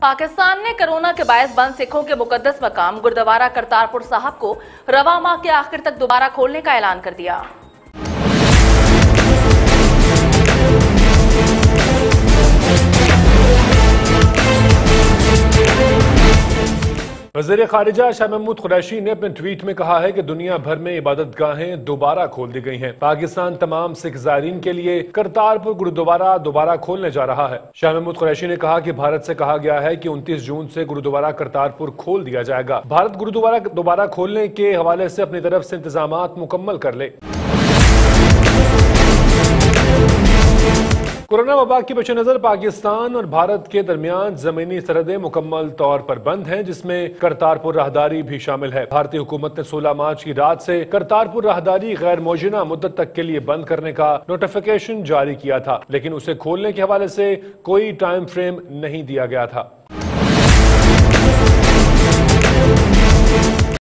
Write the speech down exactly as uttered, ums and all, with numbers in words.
पाकिस्तान ने कोरोना के बायस बंद सिखों के मुकद्दस मकाम गुरुद्वारा करतारपुर साहब को रवा माह के आखिर तक दोबारा खोलने का ऐलान कर दिया। वज़ीर ख़ारिजा शाह महमूद कुरैशी ने अपने ट्वीट में कहा है कि दुनिया भर में इबादत गाहें दोबारा खोल दी गई हैं। पाकिस्तान तमाम सिख ज़ायरीन के लिए करतारपुर गुरुद्वारा दोबारा खोलने जा रहा है। शाह महमूद कुरैशी ने कहा कि भारत से कहा गया है कि उनतीस जून से गुरुद्वारा करतारपुर खोल दिया जाएगा। भारत गुरुद्वारा दोबारा खोलने के हवाले से अपनी तरफ से इंतजामात मुकम्मल कर ले। कोरोना वबा के पेश नजर पाकिस्तान और भारत के दरमियान जमीनी सरहदें मुकम्मल तौर पर बंद हैं, जिसमें करतारपुर राहदारी भी शामिल है। भारतीय हुकूमत ने सोलह मार्च की रात से करतारपुर राहदारी गैर मौजूदा मुद्दत तक के लिए बंद करने का नोटिफिकेशन जारी किया था, लेकिन उसे खोलने के हवाले से कोई टाइम फ्रेम नहीं दिया गया था।